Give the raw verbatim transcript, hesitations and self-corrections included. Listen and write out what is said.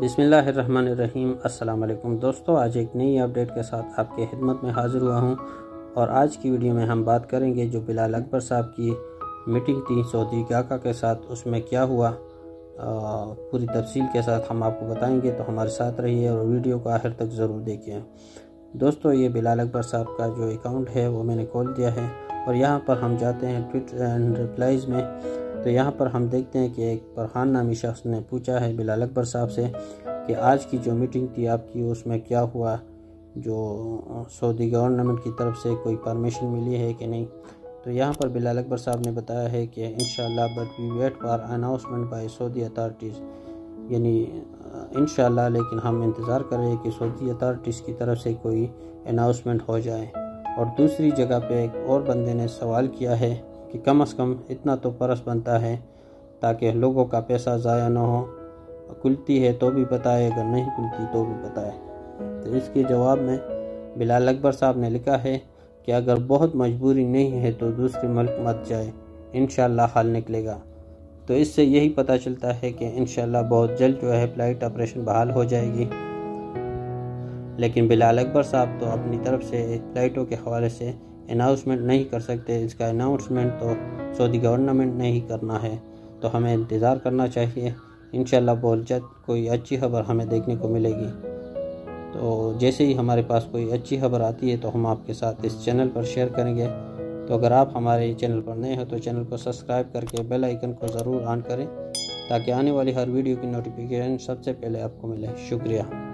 بسم اللہ الرحمن الرحیم۔ السلام علیکم دوستو، آج ایک نئی اپڈیٹ کے ساتھ آپ کے خدمت میں حاضر ہوا ہوں، اور آج کی ویڈیو میں ہم بات کریں گے جو بلال اکبر صاحب کی میٹنگ تھی سعودی گاکا کے ساتھ، اس میں کیا ہوا پوری تفصیل کے ساتھ ہم آپ کو بتائیں گے، تو ہمارے ساتھ رہیے اور ویڈیو کو آخر تک ضرور دیکھیں۔ دوستو، یہ بلال اکبر صاحب کا جو اکاؤنٹ ہے وہ میں نے کھول دیا ہے، اور یہاں پر ہم جاتے ہیں ٹویٹر اینڈ ریپلائز میں، تو یہاں پر ہم دیکھتے ہیں کہ ایک فرحان نامی شخص نے پوچھا ہے بلال اکبر صاحب سے کہ آج کی جو میٹنگ تھی آپ کی اس میں کیا ہوا، جو سعودی گورنمنٹ کی طرف سے کوئی پرمیشن ملی ہے کہ نہیں۔ تو یہاں پر بلال اکبر صاحب نے بتایا ہے کہ انشاءاللہ but we wait for announcement by Saudi authorities, یعنی انشاءاللہ لیکن ہم انتظار کر رہے ہیں کہ سعودی اتھارٹیز کی طرف سے کوئی اناؤنسمنٹ ہو جائے۔ اور دوسری جگہ پہ ایک اور بندے نے سوال کیا ہے کہ کم از کم اتنا تو پرس بنتا ہے تاکہ لوگوں کا پیسہ ضائع نہ ہو، کھلتی ہے تو بھی بتائے، اگر نہیں کھلتی تو بھی بتائے۔ تو اس کے جواب میں بلال اکبر صاحب نے لکھا ہے کہ اگر بہت مجبوری نہیں ہے تو دوسرے ملک مت جائے، انشاءاللہ حل نکلے گا۔ تو اس سے یہی پتہ چلتا ہے کہ انشاءاللہ بہت جلد جو ہے فلائٹ آپریشن بحال ہو جائے گی، لیکن بلال اکبر صاحب تو اپنی طرف سے فلائٹوں کے حوالے سے اناؤنسمنٹ نہیں کر سکتے، اس کا اناؤنسمنٹ تو سعودی گورنمنٹ نے ہی کرنا ہے، تو ہمیں انتظار کرنا چاہیے۔ انشاءاللہ بہت جلد کوئی اچھی خبر ہمیں دیکھنے کو ملے گی، تو جیسے ہی ہمارے پاس کوئی اچھی خبر آتی ہے تو ہم آپ کے ساتھ اس چینل پر شیئر کریں گے۔ تو اگر آپ ہمارے چینل پر نئے ہو تو چینل کو سبسکرائب کر کے بیل آئیکن کو ضرور آن کریں تاکہ آنے والی ہر ویڈیو کی نوٹیفیکیشن سب سے پہلے آپ کو ملے۔ شکریہ۔